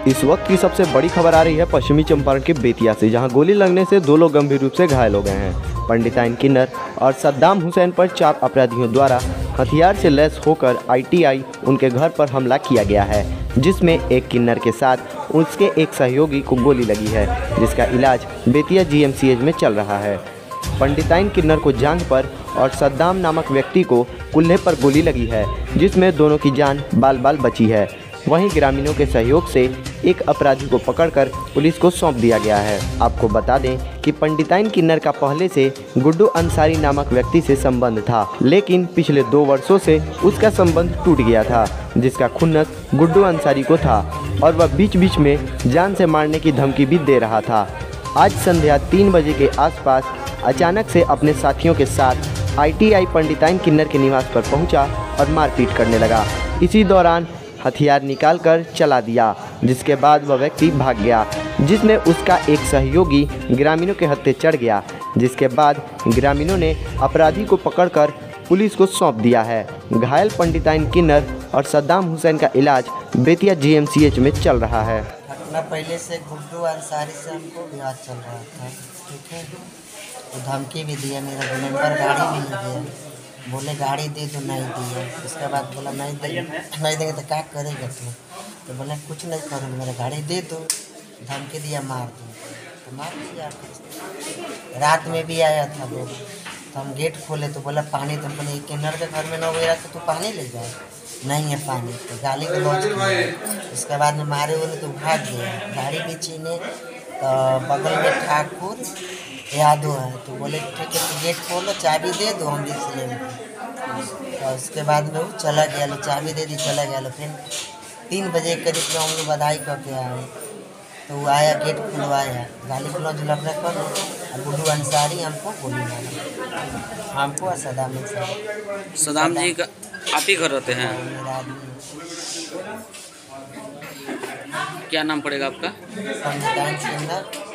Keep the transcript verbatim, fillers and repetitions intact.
इस वक्त की सबसे बड़ी खबर आ रही है पश्चिमी चंपारण के बेतिया से, जहां गोली लगने से दो लोग गंभीर रूप से घायल हो गए हैं। पंडिताइन किन्नर और सद्दाम हुसैन पर चार अपराधियों द्वारा हथियार से लैस होकर आईटीआई उनके घर पर हमला किया गया है, जिसमें एक किन्नर के साथ उसके एक सहयोगी को गोली लगी है, जिसका इलाज बेतिया जीएमसीएच में चल रहा है। पंडिताइन किन्नर को जांघ पर और सद्दाम नामक व्यक्ति को कुल्हे पर गोली लगी है, जिसमें दोनों की जान बाल बाल बची है। वहीं ग्रामीणों के सहयोग से एक अपराधी को पकड़कर पुलिस को सौंप दिया गया है। आपको बता दें कि पंडिताइन किन्नर का पहले से गुड्डू अंसारी नामक व्यक्ति से संबंध था, लेकिन पिछले दो वर्षों से उसका संबंध टूट गया था, जिसका खुन्नस गुड्डू अंसारी को था और वह बीच बीच में जान से मारने की धमकी भी दे रहा था। आज संध्या तीन बजे के आसपास अचानक से अपने साथियों के साथ आईटीआई पंडिताइन किन्नर के निवास पर पहुंचा और मारपीट करने लगा। इसी दौरान हथियार निकालकर चला दिया, जिसके बाद वह व्यक्ति भाग गया, जिसमें उसका एक सहयोगी ग्रामीणों के हत्थे चढ़ गया, जिसके बाद ग्रामीणों ने अपराधी को पकड़कर पुलिस को सौंप दिया है। घायल पंडिताइन किन्नर और सद्दाम हुसैन का इलाज बेतिया जीएमसीएच में चल रहा है। घटना पहले से गुड्डू अंसारी से हमको विवाद चल रहा था, ठीक है। तो धमकी भी दिया, मेरा दो नंबर गाड़ी भी दिया, बोले गाड़ी दे दो, नहीं दिया। उसके बाद बोला नहीं दे नहीं देंगे तो क्या करेगा तू? तो बोला कुछ नहीं करूँगा, मेरा गाड़ी दे दो। धमकी दिया मार दो, तो मार दिया। रात में भी आया था वो, तो हम गेट खोले तो बोला पानी, तो बोले किन्नर के घर में न गया तो तू पानी ले जाए, नहीं है पानी, तो गाली को लॉन्च किया। उसके बाद में मारे बोले तो भाग गया। गाड़ी भी छीने, तो बगल में ठाकुर यादव है, तो बोले ठीक है तो गेट खोलो, चाबी दे दो, हम रिक्स लेंगे। तो उसके बाद में वो चला गया, लो चाबी दे दी, चला गया। लो फिर तीन बजे करीब में हम लोग बधाई करके आए, तो वो आया, गेट खुलवाया, गाली खुला झुलपना कर, और गुड्डू अंसारी हमको गोली मारा, हमको और सदाम अंसारी। सदाम जी का आप ही घर रहते हैं? मेरा आदमी क्या नाम पड़ेगा आपका? पंडिताइन किन्नर।